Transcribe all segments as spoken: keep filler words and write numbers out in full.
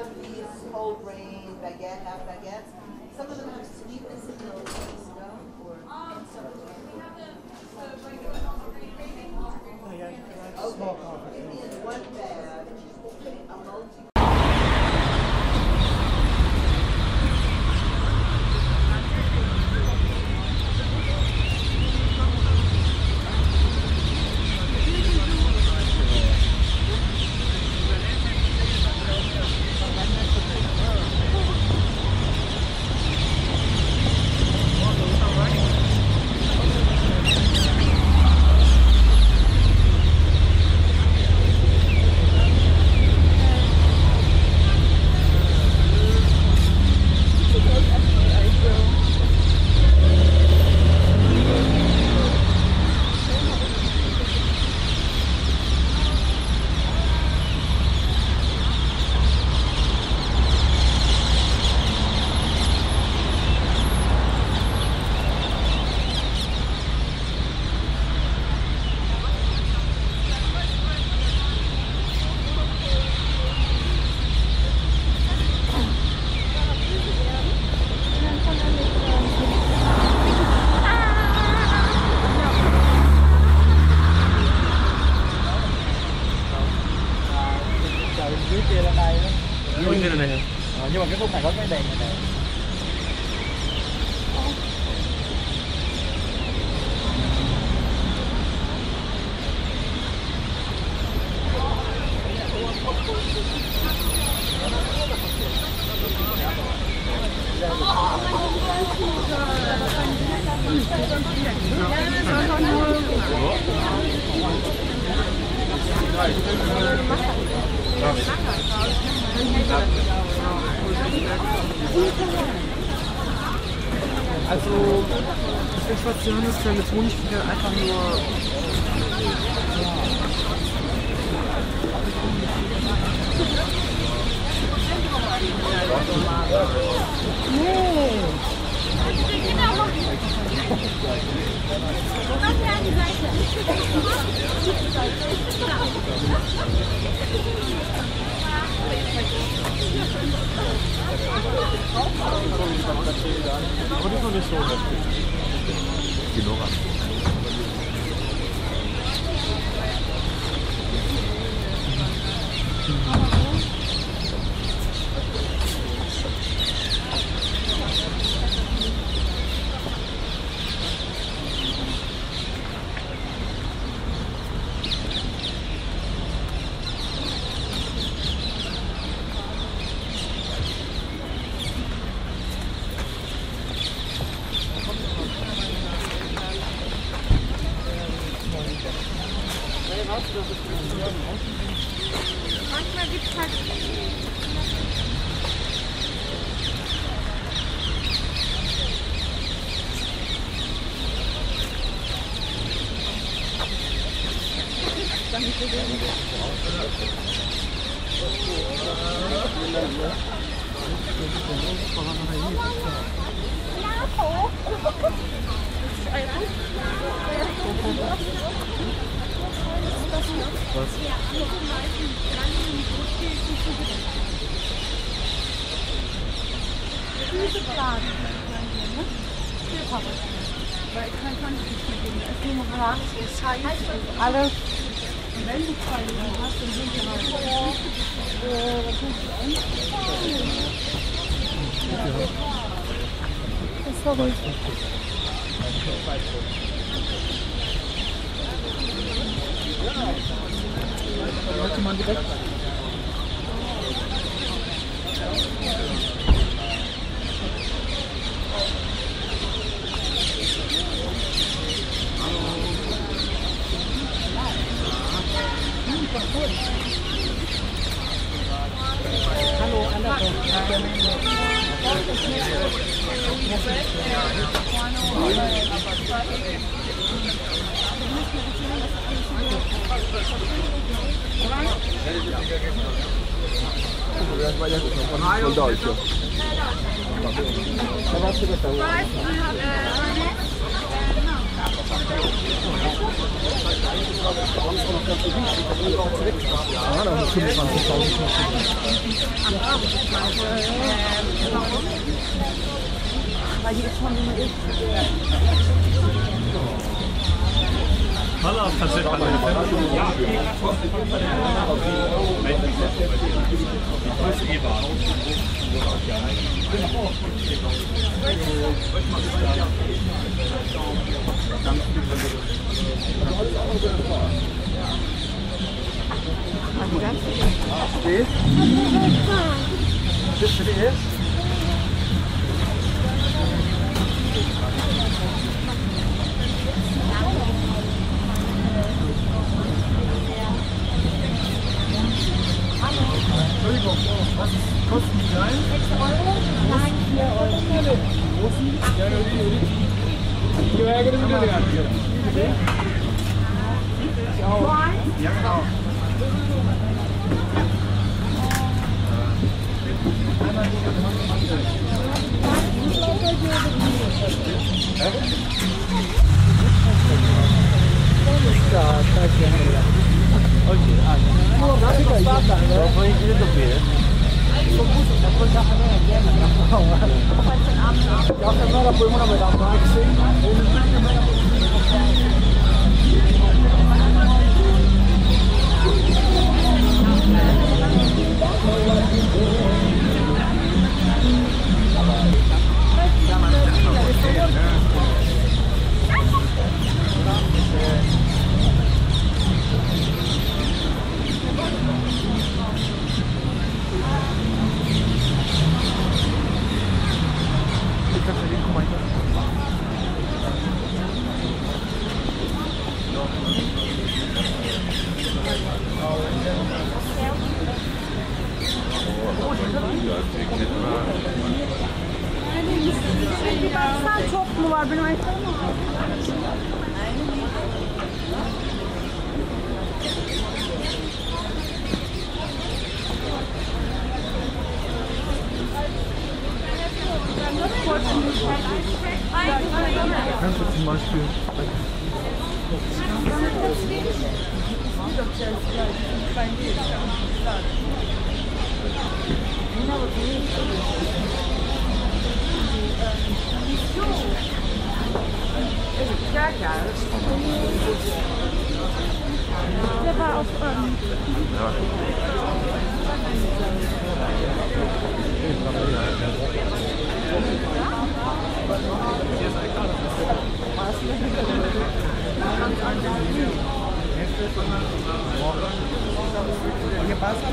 have these whole grain baguette, half baguettes. Some of them have sweetness in those, you know, or some of them. Oh yeah, you can like small coffee. Give me in one bag a multi. Dưới này hả? Ờ, nhưng mà cái khúc này có cái đèn này nè. Also, ich bin spazieren, ist kleine Honigviecher einfach nur. Nee. Mach mir an die Seite. Aber das ist noch nicht so heftig. Genug. Manchmal gibt es halt. Was? Füßeplanen. Hier, Papa. Weil ich kann es nicht mehr geben. Es ist nur noch warm, es ist scheiße. Alles. Und wenn du zwei Leben hast, dann sind wir halt. Äh, was tust du eigentlich? Sorry. Sollte man direkt. Hallo, andersrum. Von Deutsch. Da warst du das da. Ja, da muss fünfundzwanzigtausend Weil hier ist schon so eine Hallo, tatsächlich. Ja. Steht? Bist du die erst? Entschuldigung, was kostet die klein? sechs Euro, klein vier Euro. Großen? Ja, die, die, ja, genau, ja, genau. Bir baksan çok mu var? Ben ayakta mı? Kannst du zum Beispiel Der war auf ähm, ¿qué pasa?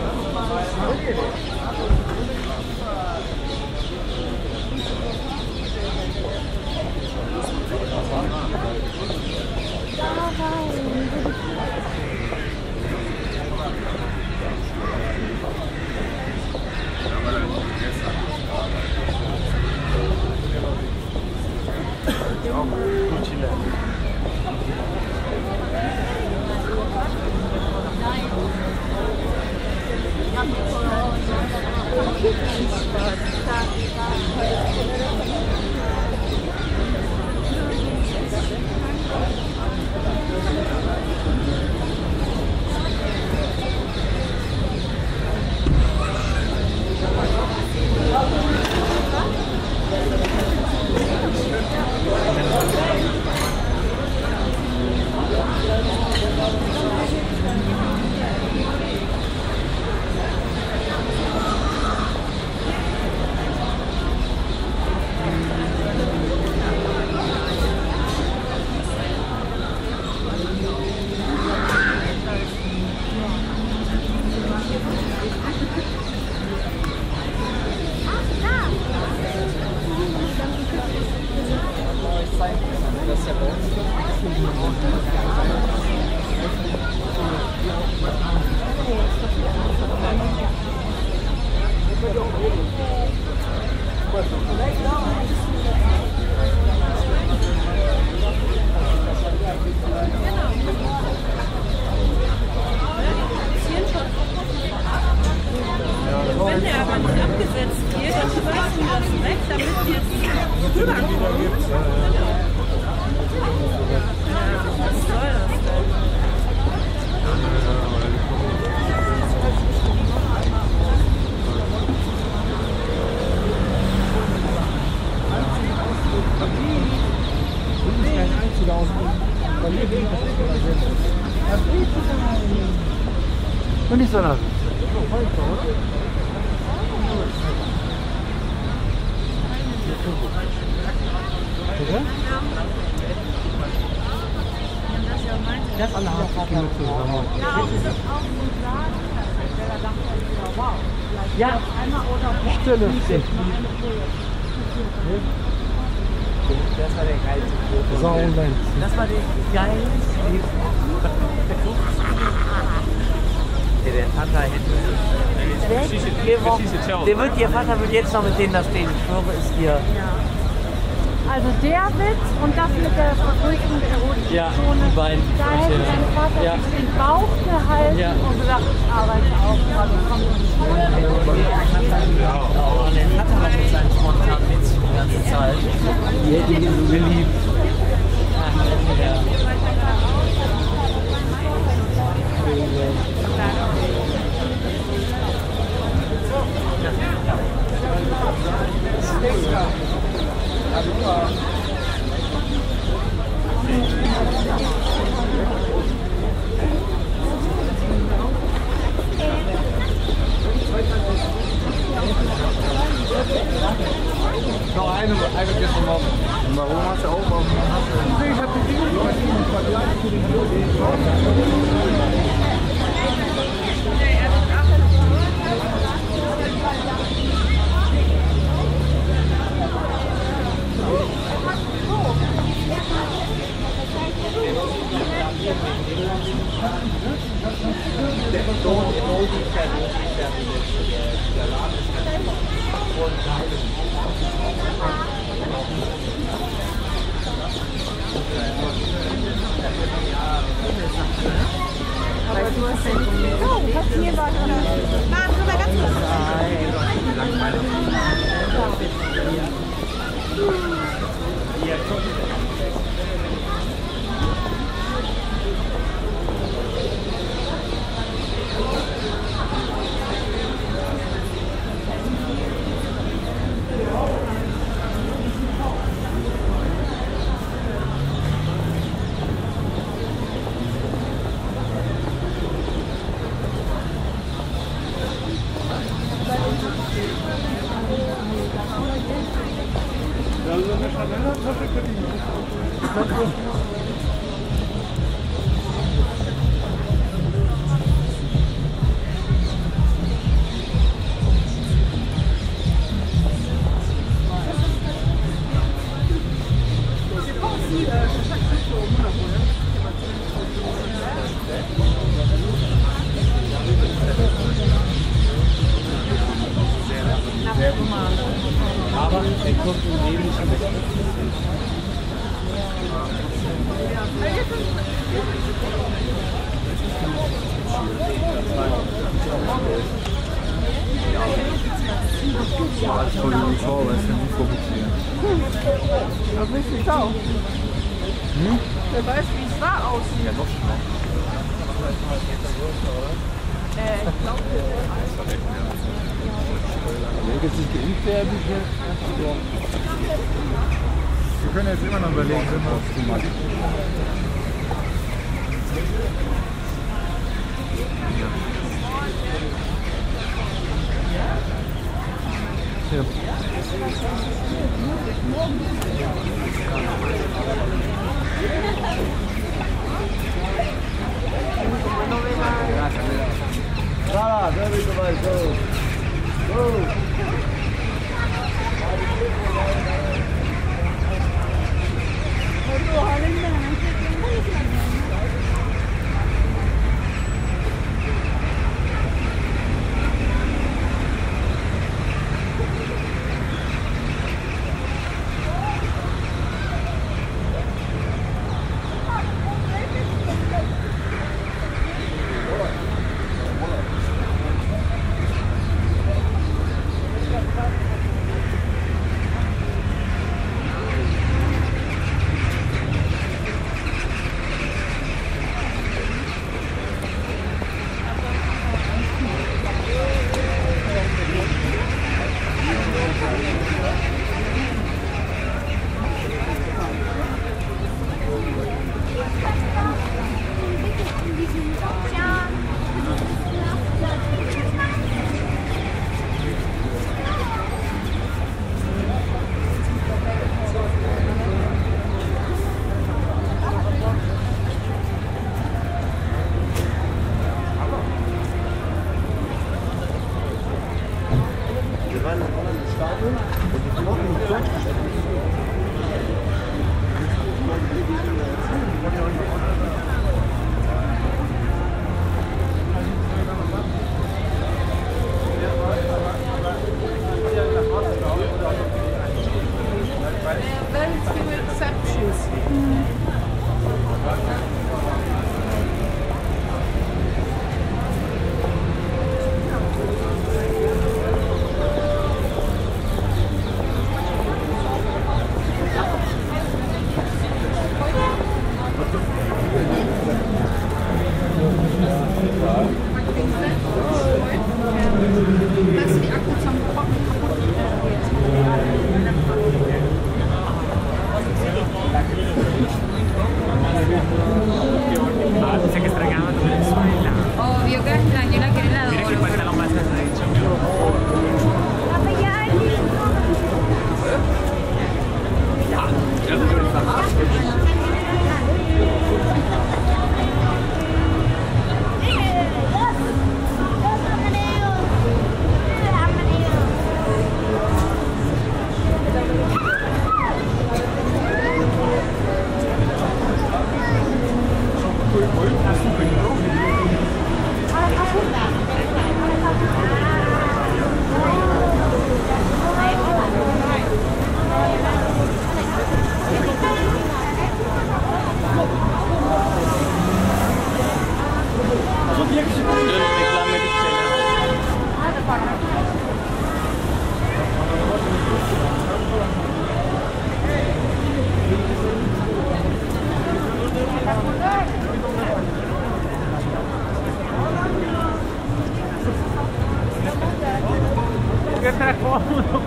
Wenn der aber nicht abgesetzt wird, dann schmeißen wir das weg, damit wir es drüber kommen. Und nicht so nass. Bitte? Das alle haben zusammen. Ja, Stille. Das war der geilste Foto. Sauland. Das war der geilste. Ja, der Vater hätte. Der wird, ihr Vater wird jetzt noch mit denen da stehen. Ich schwöre, ist hier. Also der Witz und das mit der vergrößerten Erotik. Ja, die beiden. Da hätte dein Vater Ja. sich den Bauch gehalten Ja. und gesagt, ich arbeite auch gerade. Oh, und der Vater war mit seinen spontanen Witz die ganze Zeit. Die hätte ihn so geliebt. Ja. Noch eine, eine gestern Morgen. Warum hast du auch? Warum hast du? Ich hab die Dinge nicht vergleicht zu den Aber er kommt im Leben nicht mit. Ja, ich wollte die Frau, weil es ja nicht vorbeziehen. Das ist nicht auch. Hm? Wer weiß, wie es da aussieht. Ja, noch schlimmer. Äh, ich glaube, Wenn jetzt nicht geimpft werden, wir können jetzt immer noch überlegen, wenn wir es zu machen. Ja. Sara, dove tu vai? Go! Go! Very few exceptions. Das ist die Akku zum Trocken kaputt. Dice que extrañaba tu Venezuela. Obvio que extraño la que era la Mira que doble. falta lo más que has dicho. Que está cómodo.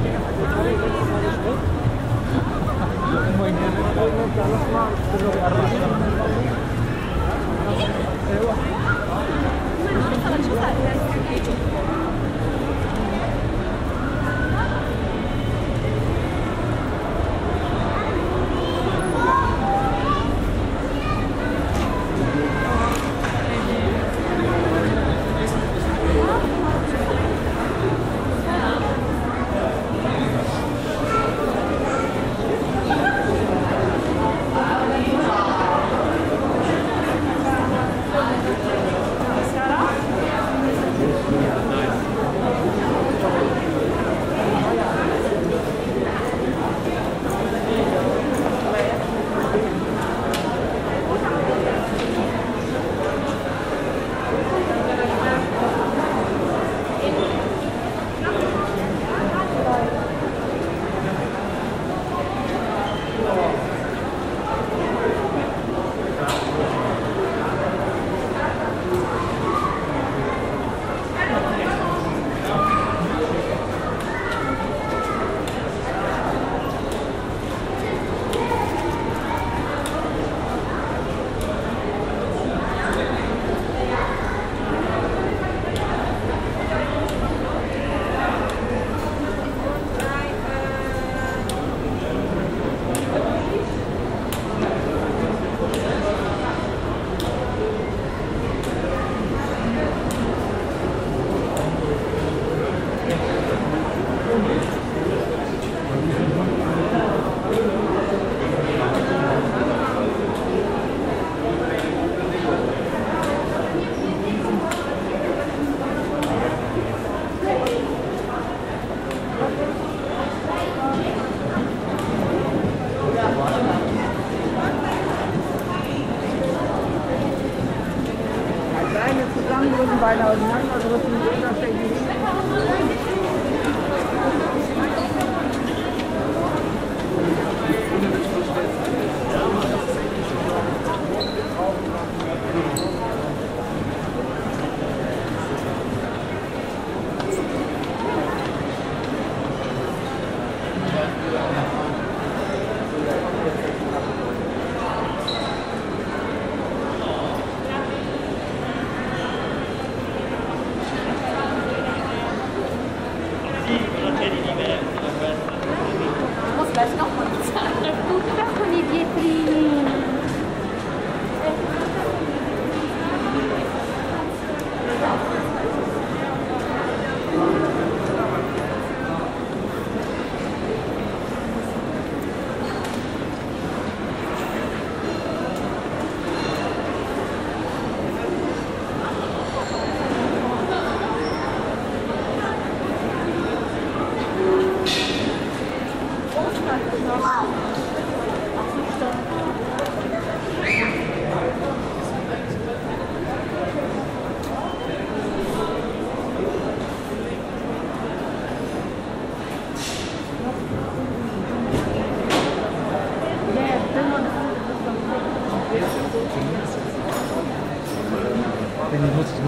Zusammenrücken, Beine auseinanderdrücken, unterschiedlich.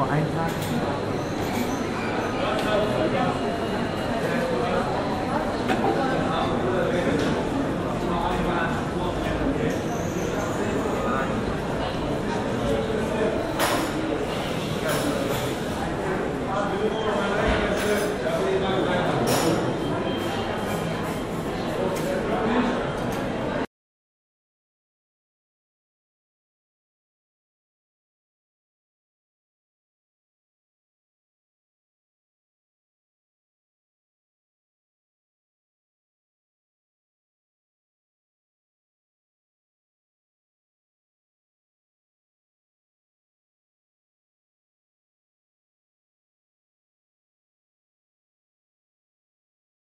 nur ein Tag.